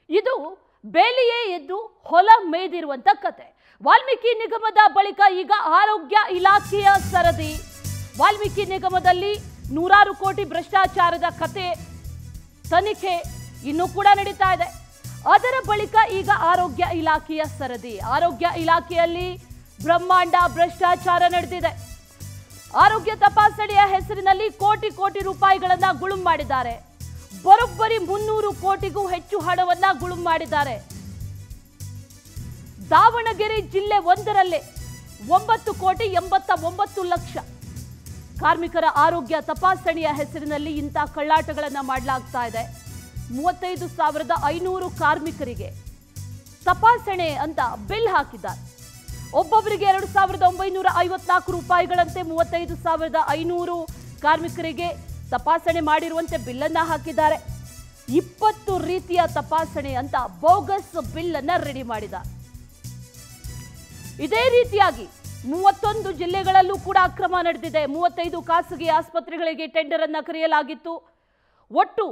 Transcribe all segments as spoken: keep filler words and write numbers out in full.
ಇದು ಬೇಲಿಯೇ ಎದ್ದು ಹೊಲ ಮೇದಿರುವಂತ ಕತೆ. ವಾಲ್ಮೀಕಿ ನಿಗಮದ ಬಳಿಕ ಈಗ ಆರೋಗ್ಯ ಇಲಾಖೆಯ ಸರದಿ. ವಾಲ್ಮೀಕಿ ನಿಗಮದಲ್ಲಿ ನೂರಾರು ಕೋಟಿ ಭ್ರಷ್ಟಾಚಾರದ ಕತೆ ತನಿಖೆ ಇನ್ನೂ ಕೂಡ ನಡೀತಾ ಇದೆ. ಅದರ ಬಳಿಕ ಈಗ ಆರೋಗ್ಯ ಇಲಾಖೆಯ ಸರದಿ. ಆರೋಗ್ಯ ಇಲಾಖೆಯಲ್ಲಿ ಬ್ರಹ್ಮಾಂಡ ಭ್ರಷ್ಟಾಚಾರ ನಡೆದಿದೆ. ಆರೋಗ್ಯ ತಪಾಸಣೆಯ ಹೆಸರಿನಲ್ಲಿ ಕೋಟಿ ಕೋಟಿ ರೂಪಾಯಿಗಳನ್ನ ಗುಳುಂ ಮಾಡಿದ್ದಾರೆ. ಬರೋಬ್ಬರಿ ಮುನ್ನೂರು ಕೋಟಿಗೂ ಹೆಚ್ಚು ಹಣವನ್ನ ಗುಳುಂ ಮಾಡಿದ್ದಾರೆ. ದಾವಣಗೆರೆ ಜಿಲ್ಲೆ ಒಂದರಲ್ಲೇ ಒಂಬತ್ತು ಕೋಟಿ ಎಂಬತ್ತ ಒಂಬತ್ತು ಲಕ್ಷ ಕಾರ್ಮಿಕರ ಆರೋಗ್ಯ ತಪಾಸಣೆಯ ಹೆಸರಿನಲ್ಲಿ ಇಂಥ ಕಳ್ಳಾಟಗಳನ್ನ ಮಾಡಲಾಗ್ತಾ ಇದೆ. ಮೂವತ್ತೈದು ಸಾವಿರದ ಐನೂರು ಕಾರ್ಮಿಕರಿಗೆ ತಪಾಸಣೆ ಅಂತ ಬಿಲ್ ಹಾಕಿದ್ದಾರೆ. ಒಬ್ಬೊಬ್ಬರಿಗೆ ಎರಡು ಸಾವಿರದ ಒಂಬೈನೂರ ಐವತ್ನಾಲ್ಕು ರೂಪಾಯಿಗಳಂತೆ ಮೂವತ್ತೈದು ಸಾವಿರದ ಐನೂರು ಕಾರ್ಮಿಕರಿಗೆ ತಪಾಸಣೆ ಮಾಡಿರುವಂತೆ ಬಿಲ್ಲನ್ನ ಹಾಕಿದ್ದಾರೆ. ಇಪ್ಪತ್ತು ರೀತಿಯ ತಪಾಸಣೆ ಅಂತ ಬೋಗಸ್ ಬಿಲ್ ಅನ್ನ ರೆಡಿ ಮಾಡಿದ್ದಾರೆ. ಇದೇ ರೀತಿಯಾಗಿ ಮೂವತ್ತೊಂದು ಜಿಲ್ಲೆಗಳಲ್ಲೂ ಕೂಡ ಅಕ್ರಮ ನಡೆದಿದೆ. ಮೂವತ್ತೈದು ಖಾಸಗಿ ಆಸ್ಪತ್ರೆಗಳಿಗೆ ಟೆಂಡರ್ ಅನ್ನ ಕರೆಯಲಾಗಿತ್ತು. ಒಟ್ಟು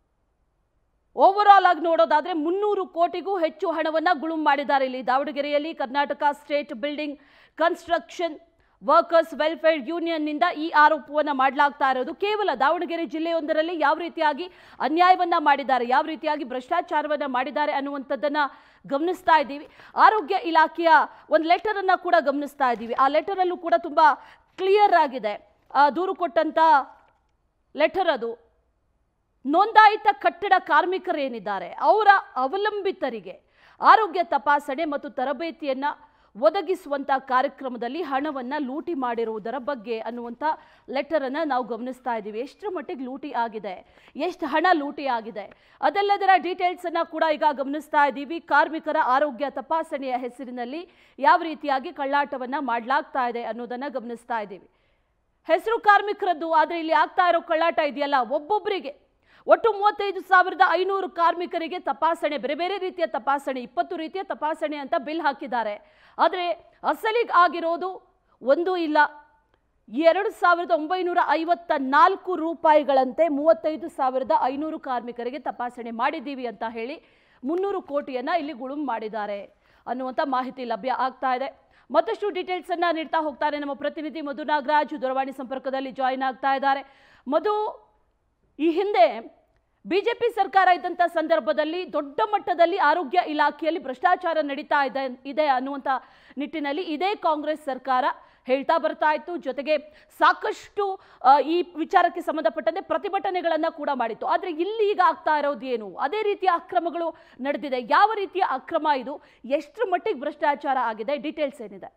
ಓವರ್ ಆಲ್ ಆಗಿ ನೋಡೋದಾದ್ರೆ ಮುನ್ನೂರು ಕೋಟಿಗೂ ಹೆಚ್ಚು ಹಣವನ್ನ ಗುಳುಂ ಮಾಡಿದ್ದಾರೆ. ಇಲ್ಲಿ ದಾವಣಗೆರೆಯಲ್ಲಿ Karnataka state building construction workers welfare union ನಿಂದ ಈ ಆರೋಪವನ್ನ ಮಾಡಲಾಗ್ತಾ ಇರೋದು. ಕೇವಲ ದಾವಣಗೆರೆ ಜಿಲ್ಲೆಯೊಂದರಲ್ಲಿ ಯಾವ ರೀತಿಯಾಗಿ ಅನ್ಯಾಯವನ್ನ ಮಾಡಿದ್ದಾರೆ, ಯಾವ ರೀತಿಯಾಗಿ ಭ್ರಷ್ಟಾಚಾರವನ್ನ ಮಾಡಿದ್ದಾರೆ ಅನ್ನುವಂಥದ್ದನ್ನ ಗಮನಿಸ್ತಾ ಇದ್ದೀವಿ. ಆರೋಗ್ಯ ಇಲಾಖೆಯ ಒಂದು ಲೆಟರ್ ಅನ್ನ ಕೂಡ ಗಮನಿಸ್ತಾ ಇದ್ದೀವಿ. ಆ ಲೆಟರ್ ಅಲ್ಲೂ ಕೂಡ ತುಂಬಾ ಕ್ಲಿಯರ್ ಆಗಿದೆ. ದೂರು ಕೊಟ್ಟಂತ ಲೆಟರ್ ಅದು. ನೋಂದಾಯಿತ ಕಟ್ಟಡ ಕಾರ್ಮಿಕರೇನಿದ್ದಾರೆ ಅವರ ಅವಲಂಬಿತರಿಗೆ ಆರೋಗ್ಯ ತಪಾಸಣೆ ಮತ್ತು ತರಬೇತಿಯನ್ನ ಒದಗಿಸುವಂತ ಕಾರ್ಯಕ್ರಮದಲ್ಲಿ ಹಣವನ್ನ ಲೂಟಿ ಮಾಡಿರುವುದರ ಬಗ್ಗೆ ಅನ್ನುವಂಥ ಲೆಟರ್ ಅನ್ನ ನಾವು ಗಮನಿಸ್ತಾ ಇದ್ದೀವಿ. ಎಷ್ಟರ ಮಟ್ಟಿಗೆ ಲೂಟಿ ಆಗಿದೆ, ಎಷ್ಟು ಹಣ ಲೂಟಿ ಆಗಿದೆ ಅದೆಲ್ಲದರ ಡೀಟೇಲ್ಸ್ ಅನ್ನ ಕೂಡ ಈಗ ಗಮನಿಸ್ತಾ ಇದ್ದೀವಿ. ಕಾರ್ಮಿಕರ ಆರೋಗ್ಯ ತಪಾಸಣೆಯ ಹೆಸರಿನಲ್ಲಿ ಯಾವ ರೀತಿಯಾಗಿ ಕಳ್ಳಾಟವನ್ನ ಮಾಡಲಾಗ್ತಾ ಇದೆ ಅನ್ನೋದನ್ನ ಗಮನಿಸ್ತಾ ಇದ್ದೀವಿ. ಹೆಸರು ಕಾರ್ಮಿಕರದ್ದು, ಆದ್ರೆ ಇಲ್ಲಿ ಆಗ್ತಾ ಇರೋ ಕಳ್ಳಾಟ ಇದೆಯಲ್ಲ, ಒಬ್ಬೊಬ್ಬರಿಗೆ ಒಟ್ಟು ಮೂವತ್ತೈದು ಸಾವಿರದ ಐನೂರು ಕಾರ್ಮಿಕರಿಗೆ ತಪಾಸಣೆ, ಬೇರೆ ಬೇರೆ ರೀತಿಯ ತಪಾಸಣೆ, ಇಪ್ಪತ್ತು ರೀತಿಯ ತಪಾಸಣೆ ಅಂತ ಬಿಲ್ ಹಾಕಿದ್ದಾರೆ. ಆದರೆ ಅಸಲಿಗೆ ಆಗಿರೋದು ಒಂದು ಇಲ್ಲ, ಎರಡು ಸಾವಿರದ ಒಂಬೈನೂರ ಐವತ್ತ ನಾಲ್ಕು ರೂಪಾಯಿಗಳಂತೆ ಮೂವತ್ತೈದು ಸಾವಿರದ ಐನೂರು ಕಾರ್ಮಿಕರಿಗೆ ತಪಾಸಣೆ ಮಾಡಿದ್ದೀವಿ ಅಂತ ಹೇಳಿ ಮುನ್ನೂರು ಕೋಟಿಯನ್ನ ಇಲ್ಲಿ ಗುಳುಂ ಮಾಡಿದ್ದಾರೆ ಅನ್ನುವಂಥ ಮಾಹಿತಿ ಲಭ್ಯ ಆಗ್ತಾ ಇದೆ. ಮತ್ತಷ್ಟು ಡೀಟೇಲ್ಸ್ ಅನ್ನ ನೀಡ್ತಾ ಹೋಗ್ತಾರೆ ನಮ್ಮ ಪ್ರತಿನಿಧಿ ಮಧು ನಾಗರಾಜ್. ದೂರವಾಣಿ ಸಂಪರ್ಕದಲ್ಲಿ ಜಾಯಿನ್ ಆಗ್ತಾ ಇದ್ದಾರೆ. ಮಧು, ಈ ಹಿಂದೆ ಬಿಜೆಪಿ ಸರ್ಕಾರ ಇದ್ದಂಥ ಸಂದರ್ಭದಲ್ಲಿ ದೊಡ್ಡ ಮಟ್ಟದಲ್ಲಿ ಆರೋಗ್ಯ ಇಲಾಖೆಯಲ್ಲಿ ಭ್ರಷ್ಟಾಚಾರ ನಡೀತಾ ಇದೆ ಇದೆ ಅನ್ನುವಂಥ ನಿಟ್ಟಿನಲ್ಲಿ ಇದೇ ಕಾಂಗ್ರೆಸ್ ಸರ್ಕಾರ ಹೇಳ್ತಾ ಬರ್ತಾ ಇತ್ತು. ಜೊತೆಗೆ ಸಾಕಷ್ಟು ಈ ವಿಚಾರಕ್ಕೆ ಸಂಬಂಧಪಟ್ಟಂತೆ ಪ್ರತಿಭಟನೆಗಳನ್ನ ಕೂಡ ಮಾಡಿತ್ತು. ಆದರೆ ಇಲ್ಲಿ ಈಗ ಆಗ್ತಾ ಇರೋದು ಏನು? ಅದೇ ರೀತಿಯ ಅಕ್ರಮಗಳು ನಡೆದಿದೆ. ಯಾವ ರೀತಿಯ ಅಕ್ರಮ ಇದು? ಎಷ್ಟರ ಮಟ್ಟಿಗೆ ಭ್ರಷ್ಟಾಚಾರ ಆಗಿದೆ? ಡೀಟೇಲ್ಸ್ ಏನಿದೆ?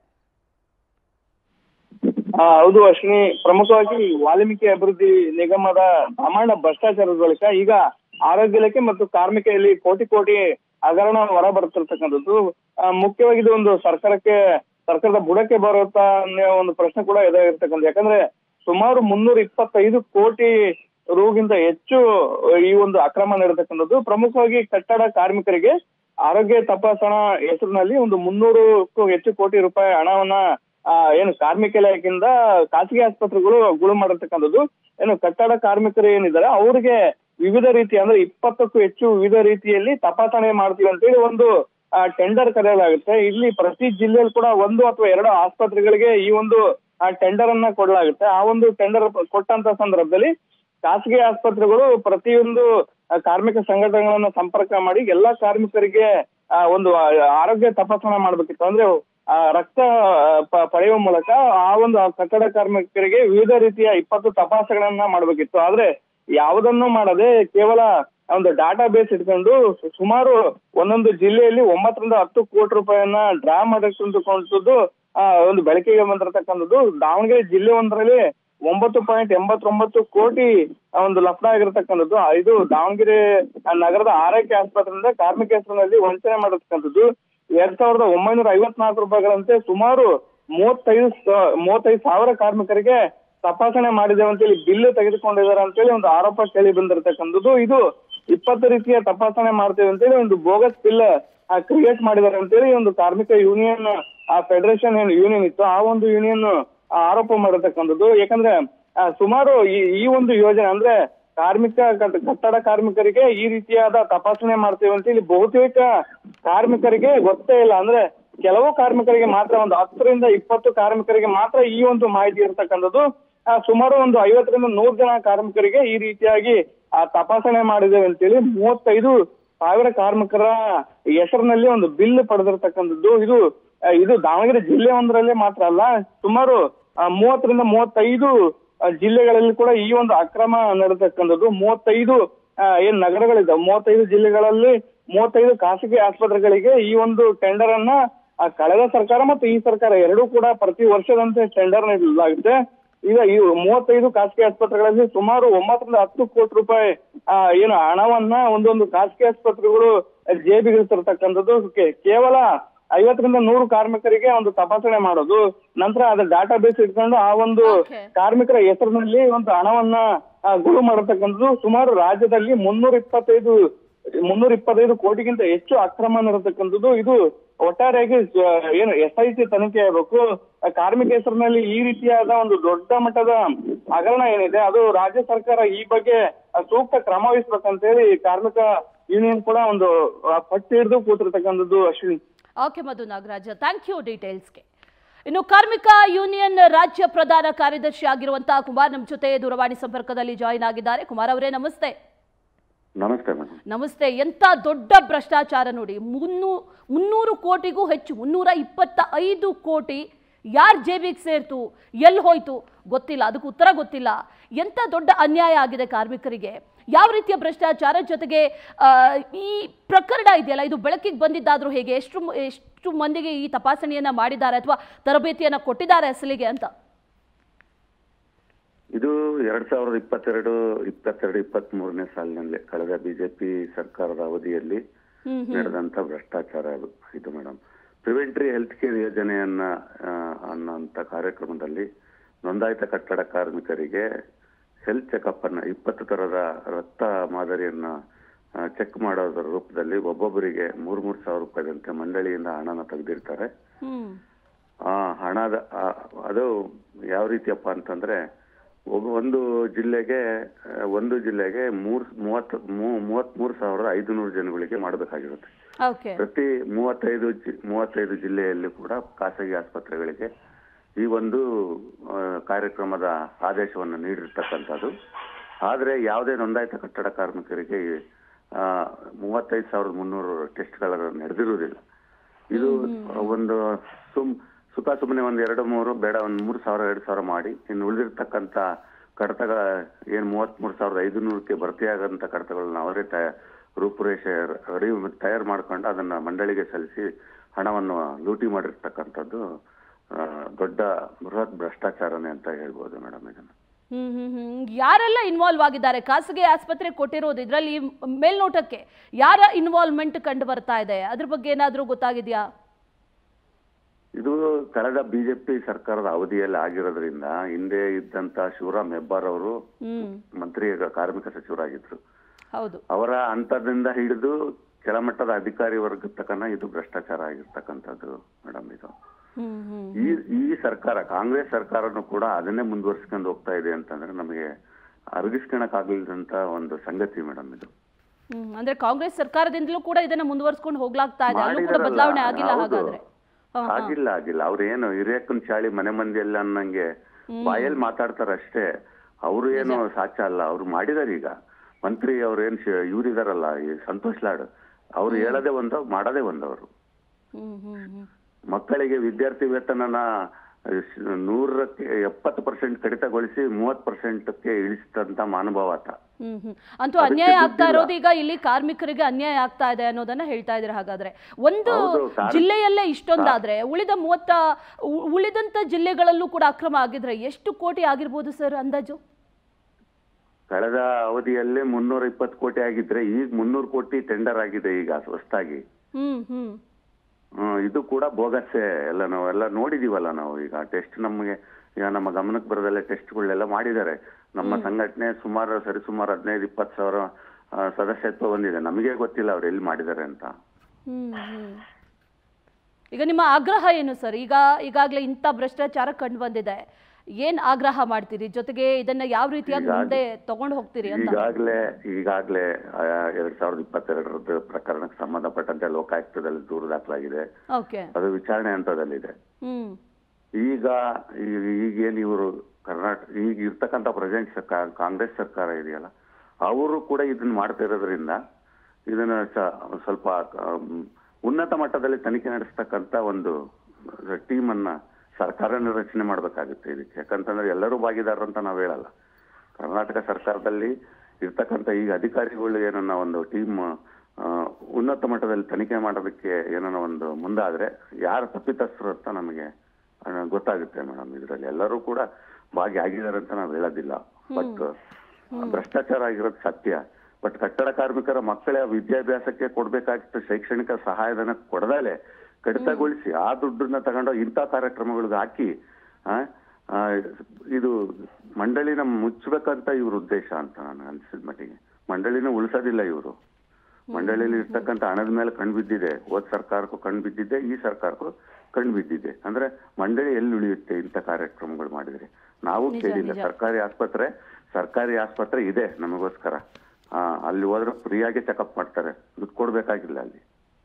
ಹೌದು ಅಶ್ವಿನಿ, ಪ್ರಮುಖವಾಗಿ ವಾಲ್ಮೀಕಿ ಅಭಿವೃದ್ಧಿ ನಿಗಮದ ಬ್ರಹ್ಮಾಂಡ ಭ್ರಷ್ಟಾಚಾರದ ಬಳಿಕ ಈಗ ಆರೋಗ್ಯ ಇಲಾಖೆ ಮತ್ತು ಕಾರ್ಮಿಕ ಇಲ್ಲಿ ಕೋಟಿ ಕೋಟಿ ಹಗರಣ ಹೊರ ಬರ್ತಿರ್ತಕ್ಕಂಥದ್ದು. ಮುಖ್ಯವಾಗಿ ಇದು ಒಂದು ಸರ್ಕಾರಕ್ಕೆ ಸರ್ಕಾರದ ಬುಡಕ್ಕೆ ಬರುತ್ತಾ ಅನ್ನೋ ಒಂದು ಪ್ರಶ್ನೆ ಕೂಡ ಎದುರಾಗಿರ್ತಕ್ಕಂಥ. ಯಾಕಂದ್ರೆ ಸುಮಾರು ಮುನ್ನೂರ ಇಪ್ಪತ್ತೈದು ಕೋಟಿ ರೂಗಿಂತ ಹೆಚ್ಚು ಈ ಒಂದು ಅಕ್ರಮ ನಡೆತಕ್ಕಂಥದ್ದು. ಪ್ರಮುಖವಾಗಿ ಕಟ್ಟಡ ಕಾರ್ಮಿಕರಿಗೆ ಆರೋಗ್ಯ ತಪಾಸಣಾ ಹೆಸರಿನಲ್ಲಿ ಒಂದು ಮುನ್ನೂರಕ್ಕೂ ಹೆಚ್ಚು ಕೋಟಿ ರೂಪಾಯಿ ಹಣವನ್ನ ಆ ಏನು ಕಾರ್ಮಿಕ ಇಲಾಖೆಯಿಂದ ಖಾಸಗಿ ಆಸ್ಪತ್ರೆಗಳು ಗುಳು ಮಾಡಿರ್ತಕ್ಕಂಥದ್ದು. ಏನು ಕಟ್ಟಡ ಕಾರ್ಮಿಕರು ಏನಿದ್ದಾರೆ ಅವ್ರಿಗೆ ವಿವಿಧ ರೀತಿ ಅಂದ್ರೆ ಇಪ್ಪತ್ತಕ್ಕೂ ಹೆಚ್ಚು ವಿವಿಧ ರೀತಿಯಲ್ಲಿ ತಪಾಸಣೆ ಮಾಡ್ತೀವಿ ಅಂತೇಳಿ ಒಂದು ಟೆಂಡರ್ ಕರೆಯಲಾಗುತ್ತೆ. ಇಲ್ಲಿ ಪ್ರತಿ ಜಿಲ್ಲೆಯಲ್ಲಿ ಕೂಡ ಒಂದು ಅಥವಾ ಎರಡು ಆಸ್ಪತ್ರೆಗಳಿಗೆ ಈ ಒಂದು ಟೆಂಡರ್ ಅನ್ನ ಕೊಡಲಾಗುತ್ತೆ. ಆ ಒಂದು ಟೆಂಡರ್ ಕೊಟ್ಟಂತ ಸಂದರ್ಭದಲ್ಲಿ ಖಾಸಗಿ ಆಸ್ಪತ್ರೆಗಳು ಪ್ರತಿಯೊಂದು ಕಾರ್ಮಿಕ ಸಂಘಟನೆಗಳನ್ನ ಸಂಪರ್ಕ ಮಾಡಿ ಎಲ್ಲಾ ಕಾರ್ಮಿಕರಿಗೆ ಒಂದು ಆರೋಗ್ಯ ತಪಾಸಣೆ ಮಾಡ್ಬೇಕಿತ್ತು. ಅಂದ್ರೆ ರಕ್ತ ಪಡೆಯುವ ಮೂಲಕ ಆ ಒಂದು ಕಟ್ಟಡ ಕಾರ್ಮಿಕರಿಗೆ ವಿವಿಧ ರೀತಿಯ ಇಪ್ಪತ್ತು ತಪಾಸಣೆಗಳನ್ನ ಮಾಡ್ಬೇಕಿತ್ತು. ಆದ್ರೆ ಯಾವುದನ್ನು ಮಾಡದೆ ಕೇವಲ ಒಂದು ಡಾಟಾ ಬೇಸ್ ಇಟ್ಕೊಂಡು ಸುಮಾರು ಒಂದೊಂದು ಜಿಲ್ಲೆಯಲ್ಲಿ ಒಂಬತ್ತರಿಂದ ಹತ್ತು ಕೋಟಿ ರೂಪಾಯಿಯನ್ನ ಡ್ರಾ ಮಾಡಿರ್ತಕ್ಕಂಥದ್ದು ಆ ಒಂದು ಬೆಳಕಿಗೆ ಬಂದಿರತಕ್ಕಂಥದ್ದು. ದಾವಣಗೆರೆ ಜಿಲ್ಲೆ ಒಂದರಲ್ಲಿ ಒಂಬತ್ತು ಪಾಯಿಂಟ್ ಎಂಬತ್ತೊಂಬತ್ತು ಕೋಟಿ ಒಂದು ಲಫ್ಡ ಆಗಿರತಕ್ಕಂಥದ್ದು. ಇದು ದಾವಣಗೆರೆ ನಗರದ ಆರೈಕೆ ಆಸ್ಪತ್ರೆಯಿಂದ ಕಾರ್ಮಿಕ ಹೆಸರಿನಲ್ಲಿ ವಂಚನೆ ಮಾಡಿರ್ತಕ್ಕಂಥದ್ದು. ಎರಡ್ ಸಾವಿರದ ಒಂಬೈನೂರ ಐವತ್ನಾಲ್ಕು ರೂಪಾಯಿಗಳಂತೆ ಸುಮಾರು ಮೂವತ್ತೈದು ಮೂವತ್ತೈದು ಸಾವಿರ ಕಾರ್ಮಿಕರಿಗೆ ತಪಾಸಣೆ ಮಾಡಿದ್ದೇವೆ ಅಂತೇಳಿ ಬಿಲ್ ತೆಗೆದುಕೊಂಡಿದ್ದಾರೆ ಅಂತೇಳಿ ಒಂದು ಆರೋಪ ಕೇಳಿ ಬಂದಿರತಕ್ಕಂಥದ್ದು. ಇದು ಇಪ್ಪತ್ತು ರೀತಿಯ ತಪಾಸಣೆ ಮಾಡ್ತೇವೆ ಅಂತೇಳಿ ಒಂದು ಬೋಗಸ್ ಬಿಲ್ ಕ್ರಿಯೇಟ್ ಮಾಡಿದ್ದಾರೆ ಅಂತೇಳಿ ಒಂದು ಕಾರ್ಮಿಕ ಯೂನಿಯನ್ ಆ ಫೆಡರೇಷನ್ ಏನು ಯೂನಿಯನ್ ಇತ್ತು ಆ ಒಂದು ಯೂನಿಯನ್ ಆರೋಪ ಮಾಡಿರ್ತಕ್ಕಂಥದ್ದು. ಯಾಕಂದ್ರೆ ಸುಮಾರು ಈ ಈ ಒಂದು ಯೋಜನೆ ಅಂದ್ರೆ ಕಾರ್ಮಿಕ ಕಟ್- ಕಟ್ಟಡ ಕಾರ್ಮಿಕರಿಗೆ ಈ ರೀತಿಯಾದ ತಪಾಸಣೆ ಮಾಡ್ತೇವೆ ಅಂತ ಹೇಳಿ ಬಹುತೇಕ ಕಾರ್ಮಿಕರಿಗೆ ಗೊತ್ತೇ ಇಲ್ಲ. ಅಂದ್ರೆ ಕೆಲವು ಕಾರ್ಮಿಕರಿಗೆ ಮಾತ್ರ, ಒಂದು ಹತ್ತರಿಂದ ಇಪ್ಪತ್ತು ಕಾರ್ಮಿಕರಿಗೆ ಮಾತ್ರ ಈ ಒಂದು ಮಾಹಿತಿ ಇರ್ತಕ್ಕಂಥದ್ದು. ಆ, ಸುಮಾರು ಒಂದು ಐವತ್ತರಿಂದ ನೂರು ಜನ ಕಾರ್ಮಿಕರಿಗೆ ಈ ರೀತಿಯಾಗಿ ಆ ತಪಾಸಣೆ ಮಾಡಿದ್ದೇವೆ ಅಂತೇಳಿ ಮೂವತ್ತೈದು ಸಾವಿರ ಕಾರ್ಮಿಕರ ಹೆಸರಿನಲ್ಲಿ ಒಂದು ಬಿಲ್ ಪಡೆದಿರ್ತಕ್ಕಂಥದ್ದು. ಇದು ಆ, ಇದು ದಾವಣಗೆರೆ ಜಿಲ್ಲೆ ಒಂದರಲ್ಲೇ ಮಾತ್ರ ಅಲ್ಲ, ಸುಮಾರು ಆ, ಮೂವತ್ತರಿಂದ ಮೂವತ್ತೈದು ಆ, ಜಿಲ್ಲೆಗಳಲ್ಲಿ ಕೂಡ ಈ ಒಂದು ಅಕ್ರಮ ನಡೆತಕ್ಕಂಥದ್ದು. ಮೂವತ್ತೈದು ಆ, ಏನ್ ನಗರಗಳಿದ್ದಾವೆ, ಮೂವತ್ತೈದು ಜಿಲ್ಲೆಗಳಲ್ಲಿ ಮೂವತ್ತೈದು ಖಾಸಗಿ ಆಸ್ಪತ್ರೆಗಳಿಗೆ ಈ ಒಂದು ಟೆಂಡರ್ ಅನ್ನ ಆ, ಕಳೆದ ಸರ್ಕಾರ ಮತ್ತು ಈ ಸರ್ಕಾರ ಎರಡೂ ಕೂಡ ಪ್ರತಿ ವರ್ಷದಂತೆ ಟೆಂಡರ್ ನೀಡಲಾಗುತ್ತೆ. ಈಗ ಈ ಮೂವತ್ತೈದು ಖಾಸಗಿ ಆಸ್ಪತ್ರೆಗಳಲ್ಲಿ ಸುಮಾರು ಒಂಬತ್ತರಿಂದ ಹತ್ತು ಕೋಟಿ ರೂಪಾಯಿ ಆ, ಏನು ಹಣವನ್ನ ಒಂದೊಂದು ಖಾಸಗಿ ಆಸ್ಪತ್ರೆಗಳು ಜೇಬಿಗಿಳಿಸಿರ್ತಕ್ಕಂಥದ್ದು. ಕೇ- ಕೇವಲ ಐವತ್ತರಿಂದ ನೂರು ಕಾರ್ಮಿಕರಿಗೆ ಒಂದು ತಪಾಸಣೆ ಮಾಡೋದು, ನಂತರ ಅದ್ರ ಡಾಟಾ ಬೇಸ್ ಇಟ್ಕೊಂಡು ಆ ಒಂದು Okay. ಕಾರ್ಮಿಕರ ಹೆಸರಿನಲ್ಲಿ ಒಂದು ಹಣವನ್ನ ಆ, ಗುಳು ಮಾಡತಕ್ಕಂಥದ್ದು. ಸುಮಾರು ರಾಜ್ಯದಲ್ಲಿ ಮುನ್ನೂರ ಇಪ್ಪತ್ತೈದು ಮುನ್ನೂರ ಇಪ್ಪತ್ತೈದು ಕೋಟಿಗಿಂತ ಹೆಚ್ಚು ಅಕ್ರಮ ನಡೆತಕ್ಕಂಥದ್ದು. ಇದು ಒಟ್ಟಾರೆಯಾಗಿ ಆ, ಏನು ಎಸ್ ಐ ಟಿ ತನಿಖೆ ಆಗಬೇಕು. ಕಾರ್ಮಿಕ ಹೆಸರಿನಲ್ಲಿ ಈ ರೀತಿಯಾದ ಒಂದು ದೊಡ್ಡ ಮಟ್ಟದ ಹಗರಣ ಏನಿದೆ ಅದು ರಾಜ್ಯ ಸರ್ಕಾರ ಈ ಬಗ್ಗೆ ಸೂಕ್ತ ಕ್ರಮ ವಹಿಸ್ಬೇಕಂತ ಹೇಳಿ ಕಾರ್ಮಿಕ ಯೂನಿಯನ್ ಕೂಡ ಒಂದು ಆ, ಪಟ್ಟಿ ಹಿಡಿದು ಕೂತಿರ್ತಕ್ಕಂಥದ್ದು. Ashwini. Okay Madhu Nagaraj, thank you ಡೀಟೇಲ್ಸ್ಗೆ. ಇನ್ನು ಕಾರ್ಮಿಕ ಯೂನಿಯನ್ ರಾಜ್ಯ ಪ್ರಧಾನ ಕಾರ್ಯದರ್ಶಿ ಆಗಿರುವಂತಹ ಕುಮಾರ್ ನಮ್ಮ ಜೊತೆ ದೂರವಾಣಿ ಸಂಪರ್ಕದಲ್ಲಿ ಜಾಯಿನ್ ಆಗಿದ್ದಾರೆ. ಕುಮಾರ್ ಅವರೇ ನಮಸ್ತೆ. ನಮಸ್ತೆ ಮೇಡಮ್. ನಮಸ್ತೆ. ಎಂತ ದೊಡ್ಡ ಭ್ರಷ್ಟಾಚಾರ ನೋಡಿ, ಮುನ್ನೂ ಮುನ್ನೂರು ಕೋಟಿಗೂ ಹೆಚ್ಚು, ಮುನ್ನೂರ ಇಪ್ಪತ್ತ ಐದು ಕೋಟಿ ಯಾರ ಜೇಬಿಗೆ ಸೇರ್ತು, ಎಲ್ಲಿ ಹೋಯ್ತು ಗೊತ್ತಿಲ್ಲ, ಅದಕ್ಕೆ ಉತ್ತರ ಗೊತ್ತಿಲ್ಲ. ಎಂತ ದೊಡ್ಡ ಅನ್ಯಾಯ ಆಗಿದೆ ಕಾರ್ಮಿಕರಿಗೆ, ಯಾವ ರೀತಿಯ ಭ್ರಷ್ಟಾಚಾರ, ಜೊತೆಗೆ ಈ ಪ್ರಕರಣ ಇದೆಯಲ್ಲ ಇದು ಬೆಳಕಿಗೆ ಬಂದಿದ್ದಾದ್ರೂ ಹೇಗೆ, ಎಷ್ಟು ಎಷ್ಟು ಮಂದಿಗೆ ಈ ತಪಾಸಣೆಯನ್ನ ಮಾಡಿದ್ದಾರೆ ಅಥವಾ ತರಬೇತಿಯನ್ನ ಕೊಟ್ಟಿದ್ದಾರೆ ಅಸಲಿಗೆ ಅಂತ? ಇದು ಎರಡ್ ಸಾವಿರದ ಇಪ್ಪತ್ತೆರಡು ಇಪ್ಪತ್ತೆರಡು ಇಪ್ಪತ್ತ್ ಮೂರನೇ ಸಾಲಿನಲ್ಲಿ ಕಳೆದ ಬಿಜೆಪಿ ಸರ್ಕಾರದ ಅವಧಿಯಲ್ಲಿ ನಡೆದಂತ ಭ್ರಷ್ಟಾಚಾರ ಅದು ಇದು ಮೇಡಮ್. ಪ್ರಿವೆಂಟರಿ ಹೆಲ್ತ್ ಕೇರ್ ಯೋಜನೆಯನ್ನ ಅನ್ನೋಂಥ ಕಾರ್ಯಕ್ರಮದಲ್ಲಿ ನೋಂದಾಯಿತ ಕಟ್ಟಡ ಕಾರ್ಮಿಕರಿಗೆ ಹೆಲ್ತ್ ಚೆಕಪ್ ಅನ್ನ ಇಪ್ಪತ್ತು ತರದ ರಕ್ತ ಮಾದರಿಯನ್ನ ಚೆಕ್ ಮಾಡೋದರ ರೂಪದಲ್ಲಿ ಒಬ್ಬೊಬ್ಬರಿಗೆ ಮೂರ್ ಮೂರ್ ಸಾವಿರ ರೂಪಾಯಿದಂತೆ ಮಂಡಳಿಯಿಂದ ಹಣನ ತೆಗೆದಿರ್ತಾರೆ. ಆ ಹಣದ ಅದು ಯಾವ ರೀತಿಯಪ್ಪ ಅಂತಂದ್ರೆ ಒಬ್ಬ ಒಂದು ಜಿಲ್ಲೆಗೆ ಒಂದು ಜಿಲ್ಲೆಗೆ ಮೂರ್ ಮೂವತ್ ಮೂವತ್ ಮೂರು ಸಾವಿರದ ಐದುನೂರು ಜನಗಳಿಗೆ ಮಾಡಬೇಕಾಗಿರುತ್ತೆ. ಪ್ರತಿ ಮೂವತ್ತೈದು ಮೂವತ್ತೈದು ಜಿಲ್ಲೆಯಲ್ಲಿ ಕೂಡ ಖಾಸಗಿ ಆಸ್ಪತ್ರೆಗಳಿಗೆ ಈ ಒಂದು ಕಾರ್ಯಕ್ರಮದ ಆದೇಶವನ್ನು ನೀಡಿರ್ತಕ್ಕಂಥದ್ದು. ಆದ್ರೆ ಯಾವುದೇ ನೋಂದಾಯಿತ ಕಟ್ಟಡ ಕಾರ್ಮಿಕರಿಗೆ ಆ ಮೂವತ್ತೈದು ಸಾವಿರದ ಮುನ್ನೂರು ಟೆಸ್ಟ್ಗಳ ನಡೆದಿರುವುದಿಲ್ಲ. ಇದು ಒಂದು ಸುಮ್ ಸುಖ ಸುಮ್ಮನೆ ಒಂದ್ ಎರಡು ಮೂರು ಬೇಡ ಒಂದ್ ಮೂರ್ ಸಾವಿರ ಎರಡ್ ಸಾವಿರ ಮಾಡಿ ಇನ್ನು ಉಳಿದಿರ್ತಕ್ಕಂಥ ಕಡತಗಳ ಏನ್ ಮೂವತ್ ಮೂರ್ ಸಾವಿರದ ಐದುನೂರಕ್ಕೆ ಭರ್ತಿಯಾಗಂತ ಕಡತಗಳನ್ನ ಅವರೇ ತಯ ರೂಪುರೇಷೆ ರೆಡಿ ತಯಾರು ಮಾಡ್ಕೊಂಡು ಅದನ್ನ ಮಂಡಳಿಗೆ ಸಲ್ಲಿಸಿ ಹಣವನ್ನು ಲೂಟಿ ಮಾಡಿರ್ತಕ್ಕಂಥದ್ದು ದೊಡ್ಡ ಬೃಹತ್ ಭ್ರಷ್ಟಾಚಾರನೇ ಅಂತ ಹೇಳ್ಬೋದು ಮೇಡಮ್. ಇದನ್ನ ಹ್ಮ್ ಹ್ಮ್ ಹ್ಮ್ ಯಾರೆಲ್ಲ ಇನ್ವಾಲ್ವ್ ಆಗಿದ್ದಾರೆ? ಖಾಸಗಿ ಆಸ್ಪತ್ರೆ ಕೊಟ್ಟಿರೋದು ಇದರಲ್ಲಿ ಮೇಲ್ನೋಟಕ್ಕೆ ಯಾರ ಇನ್ವಾಲ್ವ್ಮೆಂಟ್ ಕಂಡು ಬರ್ತಾ ಇದೆ, ಅದ್ರ ಬಗ್ಗೆ ಏನಾದ್ರೂ ಗೊತ್ತಾಗಿದ್ಯಾ? ಇದು ಕಳೆದ ಬಿಜೆಪಿ ಸರ್ಕಾರದ ಅವಧಿಯಲ್ಲಿ ಆಗಿರೋದ್ರಿಂದ ಹಿಂದೆ ಇದ್ದಂತ ಶಿವರಾಮ್ ಹೆಬ್ಬಾರ್ ಅವರು ಮಂತ್ರಿ ಕಾರ್ಮಿಕ ಸಚಿವರಾಗಿದ್ರು. ಹೌದು. ಅವರ ಹಂತದಿಂದ ಹಿಡಿದು ಕೆಳಮಟ್ಟದ ಅಧಿಕಾರಿ ವರ್ಗದ ತಕನ ಇದು ಭ್ರಷ್ಟಾಚಾರ ಆಗಿರ್ತಕ್ಕಂಥದ್ದು ಮೇಡಮ್. ಇದು ಈ ಈ ಸರ್ಕಾರ ಕಾಂಗ್ರೆಸ್ ಸರ್ಕಾರನು ಕೂಡ ಅದನ್ನೇ ಮುಂದುವರ್ಸ್ಕೊಂಡು ಹೋಗ್ತಾ ಇದೆ ಅಂತಂದ್ರೆ ನಮಗೆ ಅರಗಿಸ್ಕೊಳಕ್ ಆಗ್ಲಿದಂತ ಒಂದು ಸಂಗತಿ ಮೇಡಮ್. ಇದು ಅಂದ್ರೆ ಕಾಂಗ್ರೆಸ್ ಸರ್ಕಾರದಿಂದಲೂ ಕೂಡ ಇದನ್ನ ಮುಂದುವರ್ಸ್ಕೊಂಡು ಹೋಗ್ಲಾಗ್ತಾ ಇದೆ, ಅಲ್ಲೂ ಕೂಡ ಬದಲಾವಣೆ ಆಗಿಲ್ಲ ಹಾಗಾದ್ರೆ? ಆಗಿಲ್ಲ ಆಗಿಲ್ಲ ಅವ್ರೇನು ಹಿರಿಯಕ್ಕನ್ ಚಾಳಿ ಮನೆ ಮಂದಿ ಎಲ್ಲ ಅನ್ನಂಗೆ ಬಾಯಲ್ಲಿ ಮಾತಾಡ್ತಾರ ಅಷ್ಟೇ. ಅವ್ರು ಏನು ಸಾಚ ಅಲ್ಲ, ಅವ್ರು ಮಾಡಿದಾರೆ. ಈಗ ಮಂತ್ರಿ ಅವ್ರು ಏನ್ ಇವ್ರಿದಾರಲ್ಲ ಸಂತೋಷ್ ಲಾಡ್, ಅವ್ರು ಹೇಳೋದೇ ಒಂದು ಮಾಡೋದೇ ಒಂದವರು. ಮಕ್ಕಳಿಗೆ ವಿದ್ಯಾರ್ಥಿ ವೇತನನ ನೂರಕ್ಕೆ ಎಪ್ಪತ್ತು ಪರ್ಸೆಂಟ್ ಕಡಿತಗೊಳಿಸಿ ಮೂವತ್ ಪರ್ಸೆಂಟ್ಗೆ ಇಳಿಸಿದಂತ ಮಾನುಭಾವಾತ. ಅಂತೂ ಅನ್ಯಾಯ ಆಗ್ತಾ ಇರೋದು ಈಗ ಇಲ್ಲಿ ಕಾರ್ಮಿಕರಿಗೆ ಅನ್ಯಾಯ ಆಗ್ತಾ ಇದೆ ಅನ್ನೋದನ್ನ ಹೇಳ್ತಾ ಇದ್ರೆ. ಹಾಗಾದ್ರೆ ಒಂದು ಜಿಲ್ಲೆಯಲ್ಲೇ ಇಷ್ಟೊಂದಾದ್ರೆ ಉಳಿದ ಮೂವತ್ತ ಉಳಿದಂತ ಜಿಲ್ಲೆಗಳಲ್ಲೂ ಕೂಡ ಅಕ್ರಮ ಆಗಿದ್ರೆ ಎಷ್ಟು ಕೋಟಿ ಆಗಿರ್ಬೋದು ಸರ್ ಅಂದಾಜು? ಕಳೆದ ಅವಧಿಯಲ್ಲೇ ಮುನ್ನೂರ ಇಪ್ಪತ್ತು ಕೋಟಿ ಆಗಿದ್ರೆ ಈಗ ಮುನ್ನೂರು ಕೋಟಿ ಟೆಂಡರ್ ಆಗಿದೆ ಈಗ ಹೊಸದಾಗಿ. ಹ್ಮ್ ಹ್ಮ್ ಇದು ಕೂಡ ಬೋಗಸ್ಸೆ ಎಲ್ಲ ನಾವೆಲ್ಲ ನೋಡಿದೀವಲ್ಲ ನಾವು. ಈಗ ಟೆಸ್ಟ್ ನಮಗೆ ಈಗ ನಮ್ಮ ಗಮನಕ್ಕೆ ಬರೋದಲ್ಲೇ ಟೆಸ್ಟ್ಗಳೆಲ್ಲ ಮಾಡಿದ್ದಾರೆ. ನಮ್ಮ ಸಂಘಟನೆ ಸುಮಾರು ಸರಿ ಸುಮಾರು ಹದಿನೈದು ಇಪ್ಪತ್ತು ಸಾವಿರ ಸದಸ್ಯತ್ವ ಹೊಂದಿದೆ. ನಮಗೆ ಗೊತ್ತಿಲ್ಲ ಅವ್ರು ಎಲ್ಲಿ ಮಾಡಿದ್ದಾರೆ ಅಂತ. ಈಗ ನಿಮ್ಮ ಆಗ್ರಹ ಏನು ಸರ್? ಈಗ ಈಗಾಗಲೇ ಇಂಥ ಭ್ರಷ್ಟಾಚಾರ ಕಂಡು ಬಂದಿದೆ, ಏನ್ ಆಗ್ರಹ ಮಾಡ್ತೀರಿ, ಜೊತೆಗೆ ಇದನ್ನ ಯಾವ ರೀತಿಯಾಗಿ ಮುಂದೆ ತಗೊಂಡು ಹೋಗ್ತೀರಿ ಅಂತ? ಈಗಾಗಲೇ ಈಗಾಗಲೇ ಎರಡ್ ಸಾವಿರದ ಇಪ್ಪತ್ತೆರಡರದ ಪ್ರಕರಣಕ್ಕೆ ಸಂಬಂಧಪಟ್ಟಂತೆ ಲೋಕಾಯುಕ್ತದಲ್ಲಿ ದೂರು ದಾಖಲಾಗಿದೆ. ಅದು ವಿಚಾರಣೆ ಹಂತದಲ್ಲಿದೆ. ಈಗ ಈಗೇನು ಇವರು ಕರ್ನಾಟಕ ಈಗ ಇರ್ತಕ್ಕಂಥ ಪ್ರೆಸೆಂಟ್ ಕಾಂಗ್ರೆಸ್ ಸರ್ಕಾರ ಇದೆಯಲ್ಲ, ಅವರು ಕೂಡ ಇದನ್ನ ಮಾಡ್ತಾ ಇರೋದ್ರಿಂದ ಇದನ್ನ ಸ್ವಲ್ಪ ಉನ್ನತ ಮಟ್ಟದಲ್ಲಿ ತನಿಖೆ ನಡೆಸ್ತಕ್ಕಂಥ ಒಂದು ಟೀಮ್ ಅನ್ನ ಸರ್ಕಾರನೇ ರಚನೆ ಮಾಡ್ಬೇಕಾಗುತ್ತೆ ಇದಕ್ಕೆ. ಯಾಕಂತಂದ್ರೆ ಎಲ್ಲರೂ ಭಾಗಿದಾರರು ಅಂತ ನಾವು ಹೇಳಲ್ಲ. ಕರ್ನಾಟಕ ಸರ್ಕಾರದಲ್ಲಿ ಇರ್ತಕ್ಕಂಥ ಈಗ ಅಧಿಕಾರಿಗಳು ಏನನ್ನ ಒಂದು ಟೀಮ್ ಉನ್ನತ ಮಟ್ಟದಲ್ಲಿ ತನಿಖೆ ಮಾಡೋದಕ್ಕೆ ಏನನ್ನ ಒಂದು ಮುಂದಾದ್ರೆ ಯಾರು ತಪ್ಪಿತಸ್ಥರು ಅಂತ ನಮಗೆ ಗೊತ್ತಾಗುತ್ತೆ ಮೇಡಮ್. ಇದರಲ್ಲಿ ಎಲ್ಲರೂ ಕೂಡ ಭಾಗಿಯಾಗಿದ್ದಾರೆ ಅಂತ ನಾವು ಹೇಳೋದಿಲ್ಲ. ಬಟ್ ಭ್ರಷ್ಟಾಚಾರ ಆಗಿರೋದು ಸತ್ಯ. ಬಟ್ ಕಟ್ಟಡ ಕಾರ್ಮಿಕರ ಮಕ್ಕಳ ವಿದ್ಯಾಭ್ಯಾಸಕ್ಕೆ ಕೊಡ್ಬೇಕಾಗಿತ್ತು ಶೈಕ್ಷಣಿಕ ಸಹಾಯಧನ ಕೊಡದಲೆ ಕಡಿತಗೊಳಿಸಿ ಆ ದುಡ್ಡನ್ನ ತಗೊಂಡು ಇಂಥ ಕಾರ್ಯಕ್ರಮಗಳಿಗೆ ಹಾಕಿ ಇದು ಮಂಡಳಿನ ಮುಚ್ಚಬೇಕಂತ ಇವ್ರ ಉದ್ದೇಶ ಅಂತ ನಾನು ಅನ್ಸಿದ ಮಟ್ಟಿಗೆ. ಮಂಡಳಿನ ಉಳಿಸೋದಿಲ್ಲ ಇವರು. ಮಂಡಳಿಯಲ್ಲಿ ಇರ್ತಕ್ಕಂಥ ಹಣದ ಮೇಲೆ ಕಣ್ ಬಿದ್ದಿದೆ. ಹೋದ್ ಸರ್ಕಾರಕ್ಕೂ ಕಣ್ ಬಿದ್ದಿದೆ, ಈ ಸರ್ಕಾರಕ್ಕೂ ಕಣ್ ಬಿದ್ದಿದೆ. ಅಂದ್ರೆ ಮಂಡಳಿ ಎಲ್ಲಿ ಉಳಿಯುತ್ತೆ ಇಂಥ ಕಾರ್ಯಕ್ರಮಗಳು ಮಾಡಿದ್ರೆ? ನಾವು ಕೇಳಿಲ್ಲ. ಸರ್ಕಾರಿ ಆಸ್ಪತ್ರೆ ಸರ್ಕಾರಿ ಆಸ್ಪತ್ರೆ ಇದೆ ನಮಗೋಸ್ಕರ. ಆ ಅಲ್ಲಿ ಹೋದ್ರೆ ಫ್ರೀಯಾಗಿ ಚೆಕಪ್ ಮಾಡ್ತಾರೆ, ದುಡ್ಡು ಕೊಡ್ಬೇಕಾಗಿಲ್ಲ ಅಲ್ಲಿ.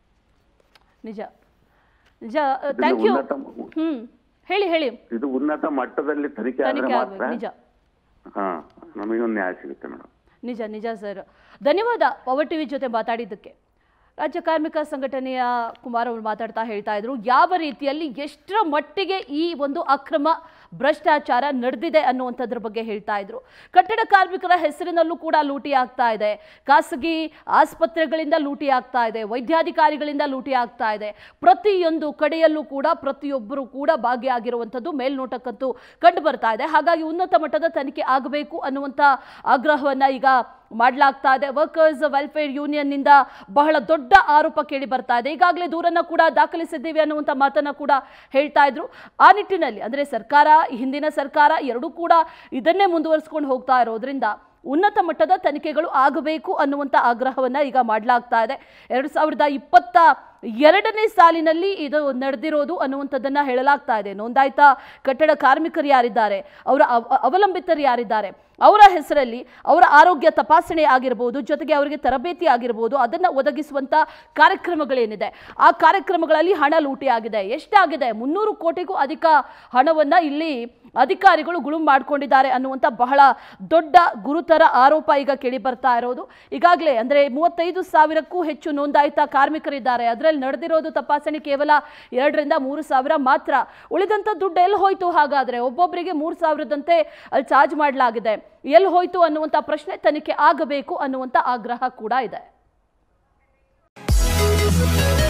ನಿಜ ನಿಜ. Thank you. ಹ್ಮ್ ಹೇಳಿ ಹೇಳಿ. ಇದು ಉನ್ನತ ಮಟ್ಟದಲ್ಲಿ ತನಿಖೆ ಆದ್ರೆ ಮಾತ್ರ ಹಾ ನಮಗೊಂದು ನ್ಯಾಯ ಸಿಗುತ್ತೆ ಮೇಡಮ್. ನಿಜ ನಿಜ ಸರ್. ಧನ್ಯವಾದ ಪವರ್ ಟಿವಿ ಜೊತೆ ಮಾತಾಡಿದ್ದಕ್ಕೆ. ರಾಜ್ಯ ಕಾರ್ಮಿಕ ಸಂಘಟನೆಯ ಕುಮಾರ್ ಅವರು ಮಾತಾಡ್ತಾ ಹೇಳ್ತಾ ಇದ್ರು ಯಾವ ರೀತಿಯಲ್ಲಿ ಎಷ್ಟರ ಮಟ್ಟಿಗೆ ಈ ಒಂದು ಅಕ್ರಮ ಭ್ರಷ್ಟಾಚಾರ ನಡೆದಿದೆ ಅನ್ನುವಂಥದ್ರ ಬಗ್ಗೆ ಹೇಳ್ತಾ ಇದ್ರು. ಕಟ್ಟಡ ಕಾರ್ಮಿಕರ ಹೆಸರಿನಲ್ಲೂ ಕೂಡ ಲೂಟಿ ಆಗ್ತಾ ಇದೆ, ಖಾಸಗಿ ಆಸ್ಪತ್ರೆಗಳಿಂದ ಲೂಟಿ ಆಗ್ತಾ ಇದೆ, ವೈದ್ಯಾಧಿಕಾರಿಗಳಿಂದ ಲೂಟಿ ಆಗ್ತಾ ಇದೆ. ಪ್ರತಿಯೊಂದು ಕಡೆಯಲ್ಲೂ ಕೂಡ ಪ್ರತಿಯೊಬ್ಬರು ಕೂಡ ಭಾಗಿಯಾಗಿರುವಂಥದ್ದು ಮೇಲ್ನೋಟಕ್ಕಂತೂ ಕಂಡು ಬರ್ತಾ ಇದೆ. ಹಾಗಾಗಿ ಉನ್ನತ ಮಟ್ಟದ ತನಿಖೆ ಆಗಬೇಕು ಅನ್ನುವಂಥ ಆಗ್ರಹವನ್ನ ಈಗ ಮಾಡಲಾಗ್ತಾ ಇದೆ. ವರ್ಕರ್ಸ್ ವೆಲ್ಫೇರ್ ಯೂನಿಯನ್ ನಿಂದ ಬಹಳ ದೊಡ್ಡ ಆರೋಪ ಕೇಳಿ ಬರ್ತಾ ಇದೆ. ಈಗಾಗಲೇ ದೂರನ್ನ ಕೂಡ ದಾಖಲಿಸಿದ್ದೀವಿ ಅನ್ನುವಂಥ ಮಾತನ್ನ ಕೂಡ ಹೇಳ್ತಾ ಇದ್ರು. ಆ ನಿಟ್ಟಿನಲ್ಲಿ ಅಂದ್ರೆ ಸರ್ಕಾರ, ಹಿಂದಿನ ಸರ್ಕಾರ ಎರಡೂ ಕೂಡ ಇದನ್ನೇ ಮುಂದುವರಿಸಿಕೊಂಡು ಹೋಗ್ತಾ ಇರೋದ್ರಿಂದ ಉನ್ನತ ಮಟ್ಟದ ತನಿಖೆಗಳು ಆಗಬೇಕು ಅನ್ನುವಂಥ ಆಗ್ರಹವನ್ನ ಈಗ ಮಾಡಲಾಗ್ತಾ ಇದೆ. ಎರಡು ಸಾವಿರದ ಇಪ್ಪತ್ತ ಎರಡನೇ ಸಾಲಿನಲ್ಲಿ ಇದು ನಡೆದಿರೋದು ಅನ್ನುವಂಥದ್ದನ್ನ ಹೇಳಲಾಗ್ತಾ ಇದೆ. ನೋಂದಾಯಿತ ಕಟ್ಟಡ ಕಾರ್ಮಿಕರು ಯಾರಿದ್ದಾರೆ, ಅವರ ಅವಲಂಬಿತರು ಯಾರಿದ್ದಾರೆ, ಅವರ ಹೆಸರಲ್ಲಿ ಅವರ ಆರೋಗ್ಯ ತಪಾಸಣೆ ಆಗಿರಬಹುದು, ಜೊತೆಗೆ ಅವರಿಗೆ ತರಬೇತಿ ಆಗಿರಬಹುದು, ಅದನ್ನು ಒದಗಿಸುವಂಥ ಕಾರ್ಯಕ್ರಮಗಳೇನಿದೆ ಆ ಕಾರ್ಯಕ್ರಮಗಳಲ್ಲಿ ಹಣ ಲೂಟಿ ಆಗಿದೆ. ಎಷ್ಟಾಗಿದೆ? ಮುನ್ನೂರು ಕೋಟಿಗೂ ಅಧಿಕ ಹಣವನ್ನ ಇಲ್ಲಿ ಅಧಿಕಾರಿಗಳು ಗುಳುಂ ಮಾಡಿಕೊಂಡಿದ್ದಾರೆ ಅನ್ನುವಂಥ ಬಹಳ ದೊಡ್ಡ ಗುರುತರ ಆರೋಪ ಈಗ ಕೇಳಿ ಬರ್ತಾ ಇರೋದು. ಈಗಾಗಲೇ ಅಂದ್ರೆ ಮೂವತ್ತೈದು ಸಾವಿರಕ್ಕೂ ಹೆಚ್ಚು ನೋಂದಾಯಿತ ಕಾರ್ಮಿಕರಿದ್ದಾರೆ. ಅದರಲ್ಲಿ ನಡೆದಿರೋದು ತಪಾಸಣೆ ಕೇವಲ ಎರಡರಿಂದ ಮೂರು ಸಾವಿರ ಮಾತ್ರ. ಉಳಿದಂಥ ದುಡ್ಡು ಎಲ್ಲಿ ಹೋಯ್ತು? ಹಾಗಾದ್ರೆ ಒಬ್ಬೊಬ್ಬರಿಗೆ ಮೂರು ಸಾವಿರದಂತೆ ಅಲ್ಲಿ ಚಾರ್ಜ್ ಮಾಡಲಾಗಿದೆ. ಎಲ್ಲಿ ಹೋಯ್ತು ಅನ್ನುವಂಥ ಪ್ರಶ್ನೆ ತನಿಖೆ ಆಗಬೇಕು ಅನ್ನುವಂಥ ಆಗ್ರಹ ಕೂಡ ಇದೆ.